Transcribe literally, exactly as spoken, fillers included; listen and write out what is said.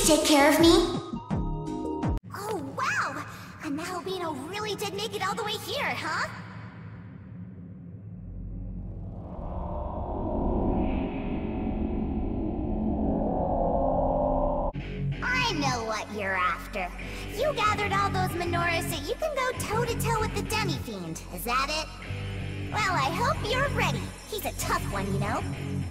Please take care of me. Oh, wow! And that albino really did make it all the way here, huh? I know what you're after. You gathered all those menorahs so you can go toe-to-toe with the Demi-Fiend. Is that it? Well, I hope you're ready. He's a tough one, you know.